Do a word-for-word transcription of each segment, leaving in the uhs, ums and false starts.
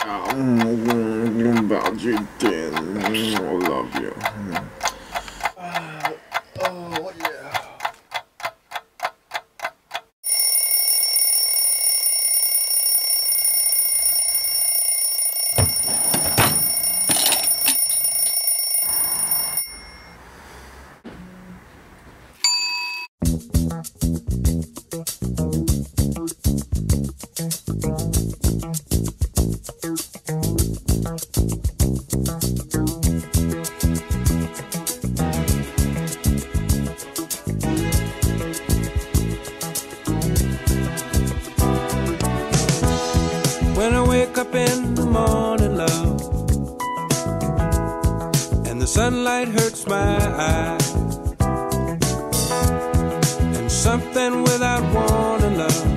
I'm about you, Dan. I love you. Uh, oh, yeah. When I wake up in the morning, love, and the sunlight hurts my eyes, and something without warning, love,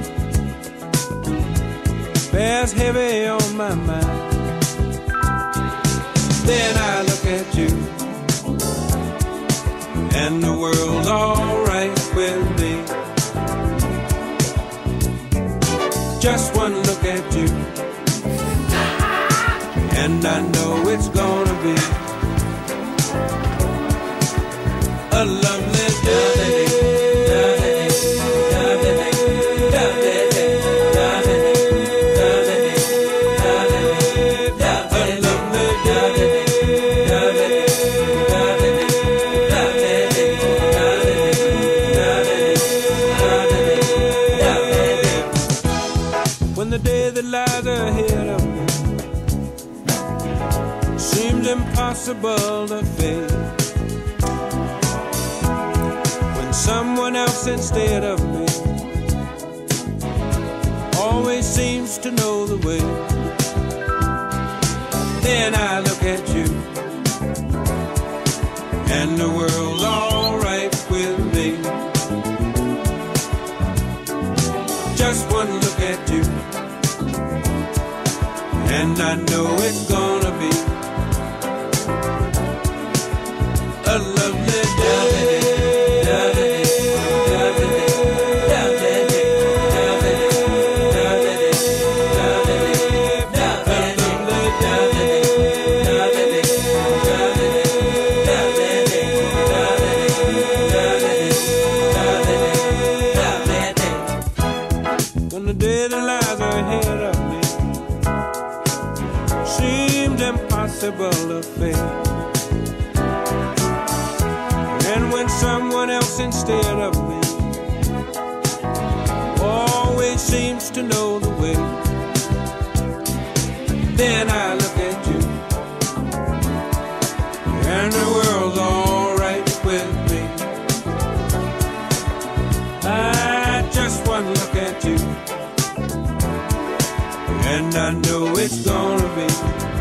bears heavy on my mind. Then I look at you, and the world's alright with me. Just one look at you, and I know it's gonna be a lovely day. When the day that lies ahead of me seems impossible to face, when someone else instead of me always seems to know the way, then I look at you, and the world's alright with me. Just one look at you, and I know it's gonna be a lovely day. When the day that lies ahead of me seems impossible to face, and when someone else instead of me always seems to know the way, then I look at you, and the world's alright with me. I just one look at you, and I know it's gonna be